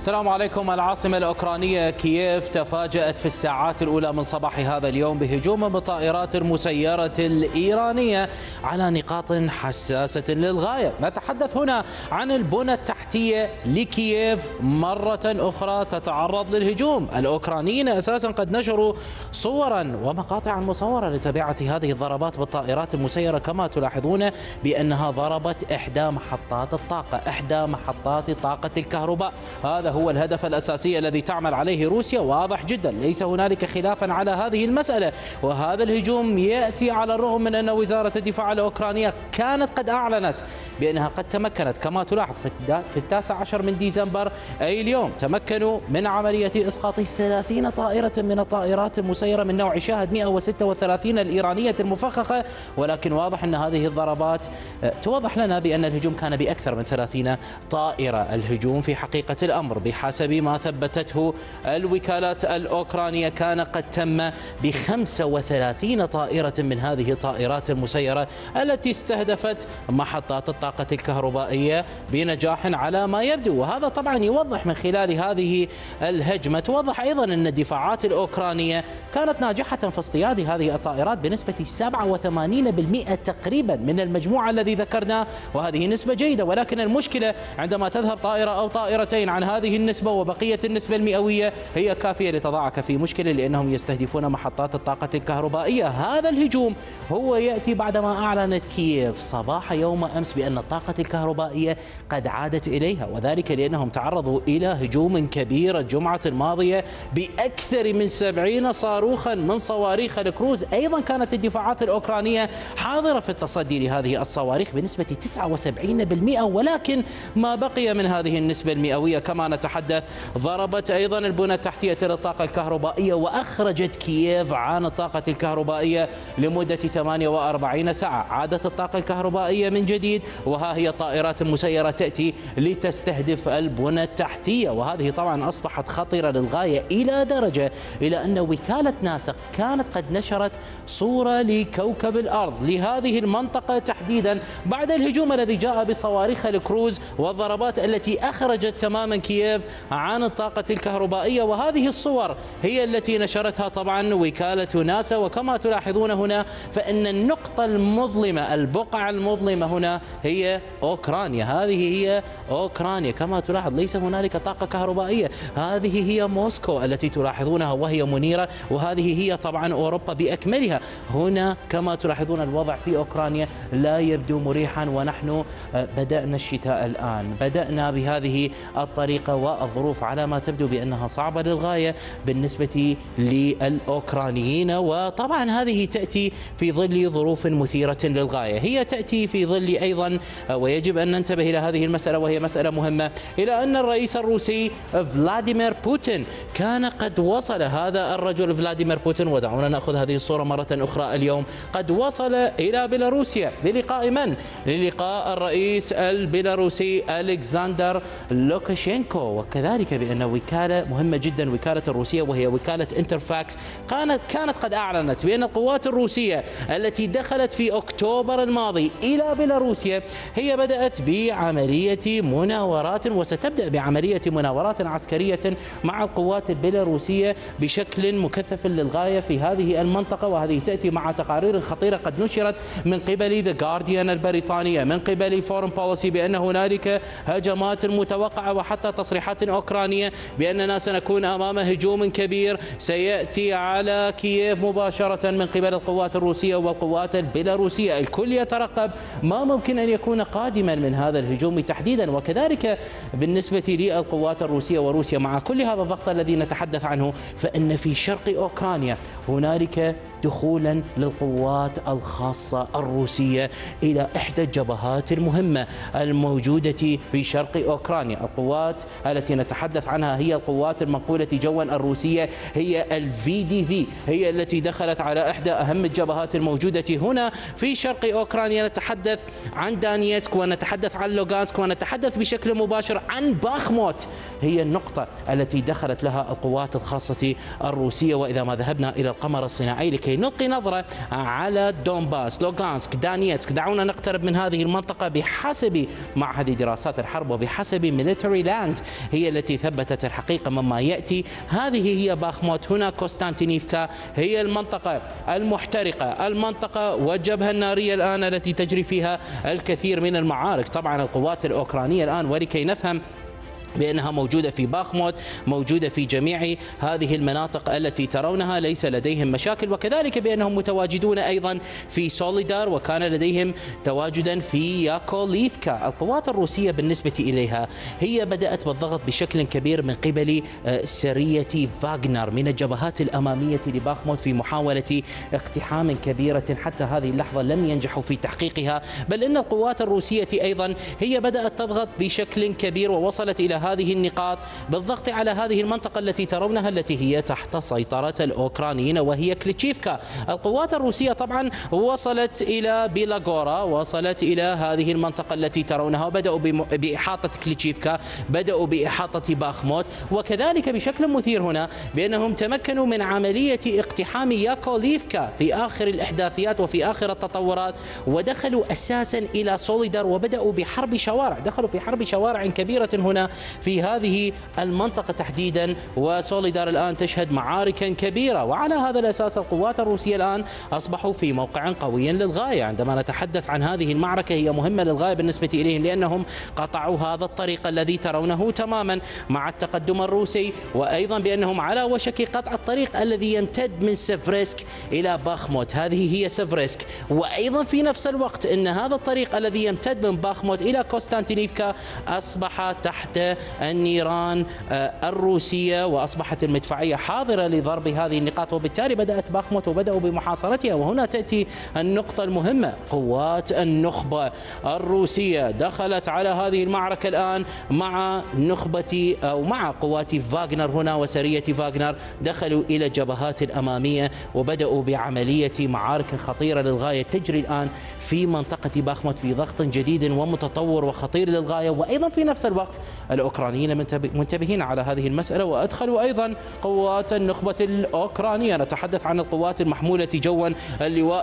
السلام عليكم. العاصمة الأوكرانية كييف تفاجأت في الساعات الأولى من صباح هذا اليوم بهجوم بالطائرات المسيرة الإيرانية على نقاط حساسة للغاية. نتحدث هنا عن البنى التحتية لكييف مرة أخرى تتعرض للهجوم. الأوكرانيين أساسا قد نشروا صورا ومقاطع مصورة لتبعة هذه الضربات بالطائرات المسيرة، كما تلاحظون بأنها ضربت إحدى محطات الطاقة، إحدى محطات طاقة الكهرباء. هذا هو الهدف الأساسي الذي تعمل عليه روسيا، واضح جدا، ليس هنالك خلافا على هذه المسألة. وهذا الهجوم يأتي على الرغم من أن وزارة الدفاع الأوكرانية كانت قد أعلنت بأنها قد تمكنت، كما تلاحظ في 19 من ديسمبر أي اليوم، تمكنوا من عملية إسقاط 30 طائرة من الطائرات المسيرة من نوع شاهد 136 الإيرانية المفخخة. ولكن واضح أن هذه الضربات توضح لنا بأن الهجوم كان بأكثر من 30 طائرة. الهجوم في حقيقة الأمر بحسب ما ثبتته الوكالات الأوكرانية كان قد تم ب35 طائرة من هذه الطائرات المسيرة التي استهدفت محطات الطاقة الكهربائية بنجاح على ما يبدو. وهذا طبعا يوضح من خلال هذه الهجمة، توضح أيضا أن الدفاعات الأوكرانية كانت ناجحة في اصطياد هذه الطائرات بنسبة 87% تقريبا من المجموعة الذي ذكرناه، وهذه نسبة جيدة. ولكن المشكلة عندما تذهب طائرة أو طائرتين عن هذه النسبة وبقية النسبة المئوية هي كافية لتضعك في مشكلة، لأنهم يستهدفون محطات الطاقة الكهربائية. هذا الهجوم هو يأتي بعدما أعلنت كييف صباح يوم أمس بأن الطاقة الكهربائية قد عادت إليها، وذلك لأنهم تعرضوا إلى هجوم كبير الجمعة الماضية بأكثر من 70 صاروخا من صواريخ الكروز. أيضا كانت الدفاعات الأوكرانية حاضرة في التصدي لهذه الصواريخ بنسبة 79%، ولكن ما بقي من هذه النسبة المئوية كما نتحدث ضربت أيضا البنى التحتية للطاقة الكهربائية، وأخرجت كييف عن الطاقة الكهربائية لمدة 48 ساعة. عادت الطاقة الكهربائية من جديد، وها هي الطائرات المسيرة تأتي لتستهدف البنى التحتية. وهذه طبعا أصبحت خطيرة للغاية إلى درجة إلى أن وكالة ناسا كانت قد نشرت صورة لكوكب الأرض لهذه المنطقة تحديدا بعد الهجوم الذي جاء بصواريخ الكروز والضربات التي أخرجت تماما كييف عن الطاقة الكهربائية. وهذه الصور هي التي نشرتها طبعا وكالة ناسا. وكما تلاحظون هنا فإن النقطة المظلمة، البقعة المظلمة هنا هي أوكرانيا. هذه هي أوكرانيا كما تلاحظ، ليس هنالك طاقة كهربائية. هذه هي موسكو التي تلاحظونها وهي منيرة، وهذه هي طبعا أوروبا بأكملها. هنا كما تلاحظون الوضع في أوكرانيا لا يبدو مريحا، ونحن بدأنا الشتاء الآن، بدأنا بهذه الطريقة، والظروف على ما تبدو بأنها صعبة للغاية بالنسبة للأوكرانيين. وطبعا هذه تأتي في ظل ظروف مثيرة للغاية، هي تأتي في ظل أيضا، ويجب أن ننتبه إلى هذه المسألة وهي مسألة مهمة، إلى أن الرئيس الروسي فلاديمير بوتين كان قد وصل، هذا الرجل فلاديمير بوتين، ودعونا نأخذ هذه الصورة مرة أخرى اليوم، قد وصل إلى بيلاروسيا للقاء من؟ للقاء الرئيس البيلاروسي ألكسندر لوكاشينكو. وكذلك بأن وكالة مهمة جدا، وكالة الروسية وهي وكالة انترفاكس، كانت قد أعلنت بأن القوات الروسية التي دخلت في أكتوبر الماضي إلى بيلاروسيا هي بدأت بعملية مناورات، وستبدأ بعملية مناورات عسكرية مع القوات البيلاروسية بشكل مكثف للغاية في هذه المنطقة. وهذه تأتي مع تقارير خطيرة قد نشرت من قبل ذا جارديان البريطانية، من قبل فورن بوليسي، بأن هنالك هجمات متوقعة، وحتى تصريحات أوكرانية بأننا سنكون أمام هجوم كبير سيأتي على كييف مباشرة من قبل القوات الروسية والقوات البيلاروسية. الكل يترقب ما ممكن أن يكون قادما من هذا الهجوم تحديدا. وكذلك بالنسبة للقوات الروسية وروسيا، مع كل هذا الضغط الذي نتحدث عنه، فإن في شرق أوكرانيا هنالك دخولا للقوات الخاصة الروسية إلى إحدى الجبهات المهمة الموجودة في شرق أوكرانيا. القوات التي نتحدث عنها هي القوات المنقولة جوا الروسية، هي الVDV، هي التي دخلت على إحدى أهم الجبهات الموجودة هنا في شرق أوكرانيا. نتحدث عن دانيتسك، ونتحدث عن لوغانسك، ونتحدث بشكل مباشر عن باخموت، هي النقطة التي دخلت لها القوات الخاصة الروسية. وإذا ما ذهبنا إلى القمر الصناعي لكي ولكي نلقي نظرة على دونباس، لوغانسك، دانيتسك. دعونا نقترب من هذه المنطقة بحسب معهد دراسات الحرب وبحسب ميليتري لاند هي التي ثبتت الحقيقة مما يأتي. هذه هي باخموت، هنا كوستانتينيفكا، هي المنطقة المحترقة، المنطقة والجبهة النارية الآن التي تجري فيها الكثير من المعارك. طبعا القوات الأوكرانية الآن، ولكي نفهم بأنها موجودة في باخموت، موجودة في جميع هذه المناطق التي ترونها، ليس لديهم مشاكل، وكذلك بأنهم متواجدون أيضا في سوليدار، وكان لديهم تواجدا في ياكوليفكا. القوات الروسية بالنسبة إليها هي بدأت بالضغط بشكل كبير من قبل سرية فاغنر من الجبهات الأمامية لباخموت في محاولة اقتحام كبيرة. حتى هذه اللحظة لم ينجحوا في تحقيقها، بل إن القوات الروسية أيضا هي بدأت تضغط بشكل كبير ووصلت إلى هذه النقاط بالضغط على هذه المنطقة التي ترونها التي هي تحت سيطرة الأوكرانيين وهي كليتشيفكا. القوات الروسية طبعا وصلت إلى بيلاغورا، وصلت إلى هذه المنطقة التي ترونها، وبدأوا بإحاطة كليتشيفكا، بدأوا بإحاطة باخموت، وكذلك بشكل مثير هنا بأنهم تمكنوا من عملية اقتحام ياكوليفكا في آخر الإحداثيات وفي آخر التطورات، ودخلوا أساسا إلى سوليدار وبدأوا بحرب شوارع، دخلوا في حرب شوارع كبيرة هنا في هذه المنطقة تحديدا. وسوليدار الآن تشهد معاركا كبيرة، وعلى هذا الأساس القوات الروسية الآن أصبحوا في موقع قوي للغاية. عندما نتحدث عن هذه المعركة هي مهمة للغاية بالنسبة إليهم، لأنهم قطعوا هذا الطريق الذي ترونه تماما مع التقدم الروسي، وأيضا بأنهم على وشك قطع الطريق الذي يمتد من سيفرسك إلى باخموت. هذه هي سيفرسك، وأيضا في نفس الوقت أن هذا الطريق الذي يمتد من باخموت إلى كوستانتينيفكا أصبح تحت النيران الروسية، وأصبحت المدفعية حاضرة لضرب هذه النقاط، وبالتالي بدأت باخموت وبدأوا بمحاصرتها. وهنا تأتي النقطة المهمة، قوات النخبة الروسية دخلت على هذه المعركة الآن مع نخبة أو مع قوات فاغنر هنا وسرية فاغنر، دخلوا إلى الجبهات الأمامية وبدأوا بعملية معارك خطيرة للغاية تجري الآن في منطقة باخموت في ضغط جديد ومتطور وخطير للغاية. وأيضا في نفس الوقت الأوكرانيين منتبهين على هذه المسألة، وأدخلوا أيضا قوات النخبة الأوكرانية. نتحدث عن القوات المحمولة جوا، اللواء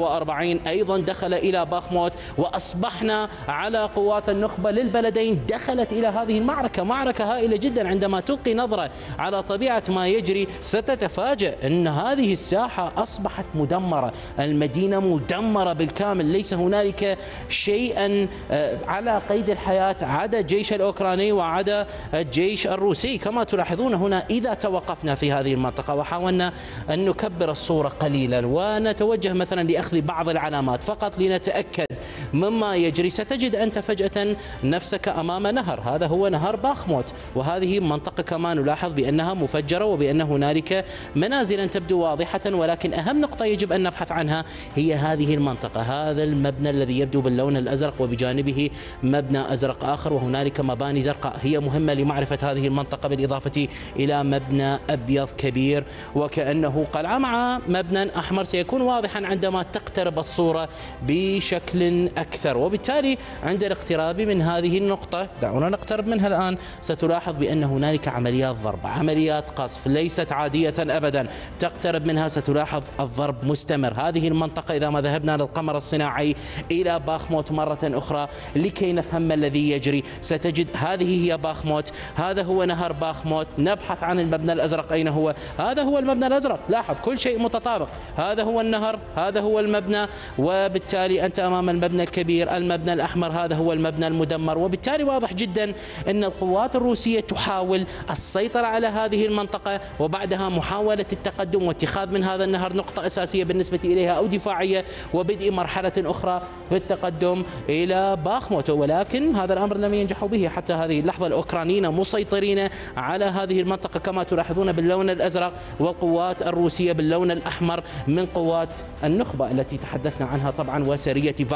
46 أيضا دخل إلى باخموت، وأصبحنا على قوات النخبة للبلدين دخلت إلى هذه المعركة، معركة هائلة جدا. عندما تلقي نظرة على طبيعة ما يجري ستتفاجأ أن هذه الساحة أصبحت مدمرة، المدينة مدمرة بالكامل، ليس هنالك شيئا على قيد الحياة عدا الجيش الأوكراني وعدا الجيش الروسي. كما تلاحظون هنا إذا توقفنا في هذه المنطقة وحاولنا أن نكبر الصورة قليلا ونتوجه مثلا لأخذ بعض العلامات فقط لنتأكد مما يجري، ستجد أنت فجأة نفسك أمام نهر، هذا هو نهر باخموت، وهذه منطقة كما نلاحظ بأنها مفجرة وبأن هنالك منازلا تبدو واضحة، ولكن أهم نقطة يجب أن نبحث عنها هي هذه المنطقة، هذا المبنى الذي يبدو باللون الأزرق وبجانبه مبنى أزرق آخر، وهنالك مباني زرقاء هي مهمة لمعرفة هذه المنطقة، بالإضافة إلى مبنى أبيض كبير وكأنه قلعة مع مبنى أحمر سيكون واضحا عندما تقترب الصورة بشكل أكثر. وبالتالي عند الاقتراب من هذه النقطة، دعونا نقترب منها الآن، ستلاحظ بأن هنالك عمليات ضرب، عمليات قصف ليست عادية أبدا. تقترب منها ستلاحظ الضرب مستمر. هذه المنطقة إذا ما ذهبنا للقمر الصناعي إلى باخموت مرة أخرى لكي نفهم ما الذي يجري، ستجد هذه هي باخموت، هذا هو نهر باخموت. نبحث عن المبنى الأزرق، أين هو؟ هذا هو المبنى الأزرق، لاحظ كل شيء متطابق، هذا هو النهر، هذا هو المبنى، وبالتالي أنت أمام المبنى الكبير. المبنى الأحمر هذا هو المبنى المدمر، وبالتالي واضح جدا أن القوات الروسية تحاول السيطرة على هذه المنطقة، وبعدها محاولة التقدم واتخاذ من هذا النهر نقطة أساسية بالنسبة إليها أو دفاعية، وبدء مرحلة أخرى في التقدم إلى باخموت، ولكن هذا الأمر لم ينجحوا به حتى هذه اللحظة. الأوكرانيين مسيطرين على هذه المنطقة كما تلاحظون باللون الأزرق، والقوات الروسية باللون الأحمر من قوات النخبة التي تحدثنا عنها طبعا وسرية فاغنر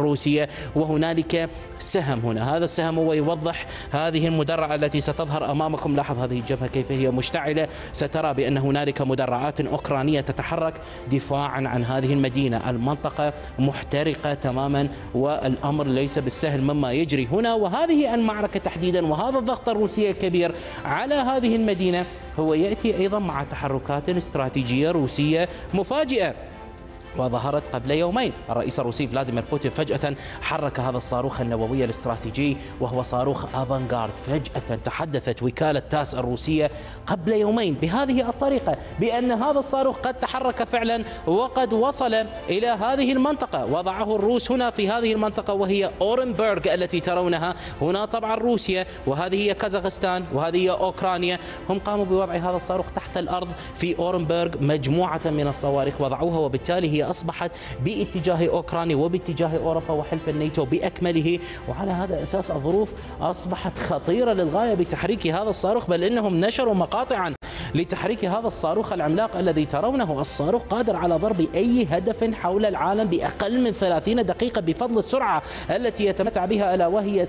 الروسية، وهنالك سهم هنا. هذا السهم هو يوضح هذه المدرعة التي ستظهر أمامكم. لاحظ هذه الجبهة كيف هي مشتعلة. سترى بأن هنالك مدرعات أوكرانية تتحرك دفاعا عن هذه المدينة. المنطقة محترقة تماما، والأمر ليس بالسهل مما يجري هنا. وهذه المعركة تحديدا وهذا الضغط الروسي الكبير على هذه المدينة هو يأتي أيضا مع تحركات استراتيجية روسية مفاجئة وظهرت قبل يومين. الرئيس الروسي فلاديمير بوتين فجأة حرك هذا الصاروخ النووي الاستراتيجي وهو صاروخ افانغارد. فجأة تحدثت وكالة تاس الروسية قبل يومين بهذه الطريقة بأن هذا الصاروخ قد تحرك فعلا وقد وصل إلى هذه المنطقة. وضعه الروس هنا في هذه المنطقة وهي أورنبرغ التي ترونها هنا. طبعا روسيا وهذه هي كازاخستان وهذه هي أوكرانيا هم قاموا بوضع هذا الصاروخ تحت الأرض في أورنبرغ. مجموعة من الصواريخ وضعوها، وبالتالي هي أصبحت باتجاه أوكرانيا وباتجاه أوروبا وحلف الناتو بأكمله. وعلى هذا الأساس الظروف أصبحت خطيرة للغاية بتحريك هذا الصاروخ، بل إنهم نشروا مقاطعا لتحريك هذا الصاروخ العملاق الذي ترونه. الصاروخ قادر على ضرب أي هدف حول العالم بأقل من 30 دقيقة بفضل السرعة التي يتمتع بها، ألا وهي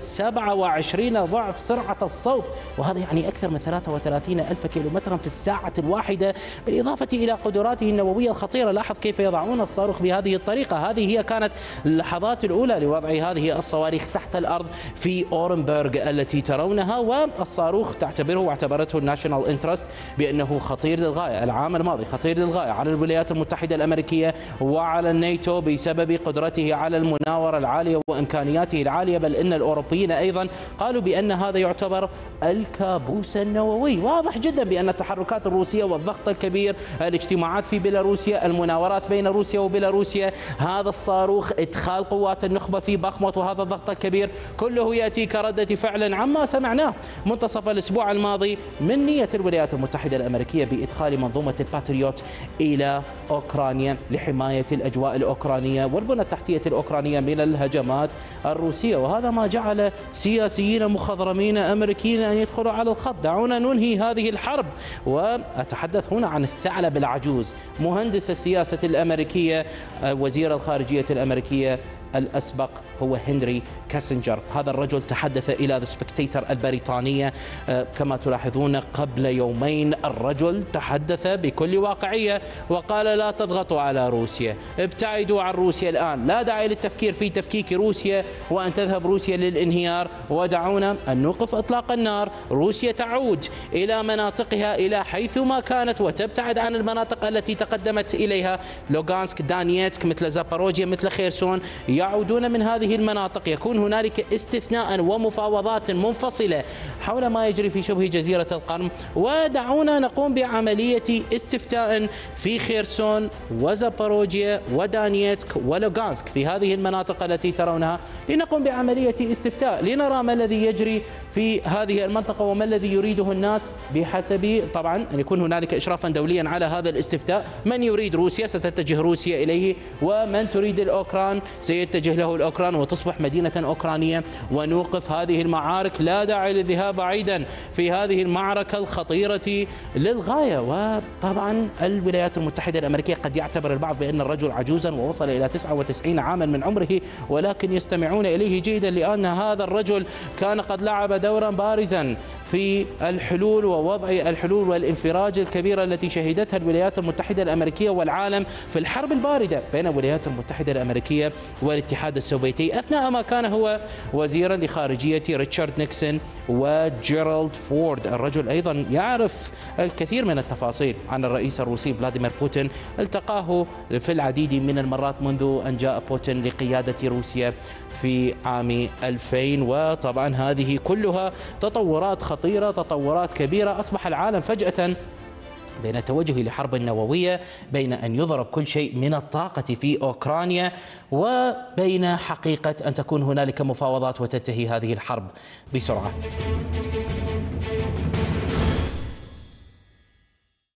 27 ضعف سرعة الصوت، وهذا يعني أكثر من 33 ألف كيلومترا في الساعة الواحدة، بالإضافة إلى قدراته النووية الخطيرة. لاحظ كيف يضعون الصاروخ بهذه الطريقة. هذه هي كانت اللحظات الأولى لوضع هذه الصواريخ تحت الأرض في أورنبرغ التي ترونها. والصاروخ تعتبره واعتبرته الناشونال انترست بأنه خطير للغاية. العام الماضي خطير للغاية على الولايات المتحدة الأمريكية وعلى الناتو بسبب قدرته على المناورة العالية وإمكانياته العالية، بل إن الأوروبيين أيضا قالوا بأن هذا يعتبر الكابوس النووي. واضح جدا بأن التحركات الروسية والضغط الكبير، الاجتماعات في بيلاروسيا، المناورات بين روسيا وبيلاروسيا، هذا الصاروخ، إدخال قوات النخبة في باخموت، وهذا الضغط الكبير كله يأتي كردة فعل عما سمعناه منتصف الأسبوع الماضي من نية الولايات المتحدة الأمريكية بإدخال منظومة الباتريوت إلى أوكرانيا لحماية الأجواء الأوكرانية والبنى التحتية الأوكرانية من الهجمات الروسية. وهذا ما جعل سياسيين مخضرمين أمريكيين أن يدخلوا على الخط. دعونا ننهي هذه الحرب. وأتحدث هنا عن الثعلب العجوز، مهندس السياسة الأمريكية، وزير الخارجية الأمريكية الأسبق هو هنري كاسنجر. هذا الرجل تحدث إلى ذا سبكتيتر البريطانية كما تلاحظون قبل يومين. الرجل تحدث بكل واقعية وقال لا تضغطوا على روسيا، ابتعدوا عن روسيا الآن، لا داعي للتفكير في تفكيك روسيا وأن تذهب روسيا للانهيار، ودعونا أن نوقف إطلاق النار. روسيا تعود إلى مناطقها إلى حيث ما كانت وتبتعد عن المناطق التي تقدمت إليها، لوغانسك، دانييتسك، مثل زاباروجيا، مثل خيرسون، يعودون من هذه المناطق. يكون هنالك استثناء ومفاوضات منفصلة حول ما يجري في شبه جزيرة القرم. ودعونا نقوم بعملية استفتاء في خيرسون وزاباروجيا ودانييتسك ولوغانسك في هذه المناطق التي ترونها، لنقوم بعملية استفتاء لنرى ما الذي يجري في هذه المنطقة وما الذي يريده الناس، بحسب طبعا أن يكون هنالك إشرافا دوليا على هذا الاستفتاء. من يريد روسيا ستتجه روسيا إليه، ومن تريد الأوكران سيتجه له الأوكران وتصبح مدينة أوكرانية، ونوقف هذه المعارك. لا داعي للذهاب بعيدا في هذه المعركة الخطيرة للغاية. وطبعا الولايات المتحدة الأمريكية قد يعتبر البعض بأن الرجل عجوزا ووصل إلى 99 عاما من عمره، ولكن يستمعون إليه جيدا لأن هذا الرجل كان قد لعب دورا بارزا في الحلول ووضع الحلول والانفراج الكبيرة التي شهدتها الولايات المتحدة الأمريكية والعالم في الحرب الباردة بين الولايات المتحدة الأمريكية والاتحاد السوفيتي، أثناء ما كان هو وزيرا لخارجية ريتشارد نيكسون وجيرالد فورد. الرجل أيضا يعرف الكثير من التفاصيل عن الرئيس الروسي فلاديمير بوتين، التقاه في العديد من المرات منذ أن جاء بوتين لقيادة روسيا في عام 2000. وطبعا هذه كلها تطورات خطيرة، تطورات كبيرة. أصبح العالم فجأة بين التوجه لحرب نووية، بين أن يضرب كل شيء من الطاقة في أوكرانيا، وبين حقيقة أن تكون هنالك مفاوضات وتنتهي هذه الحرب بسرعة.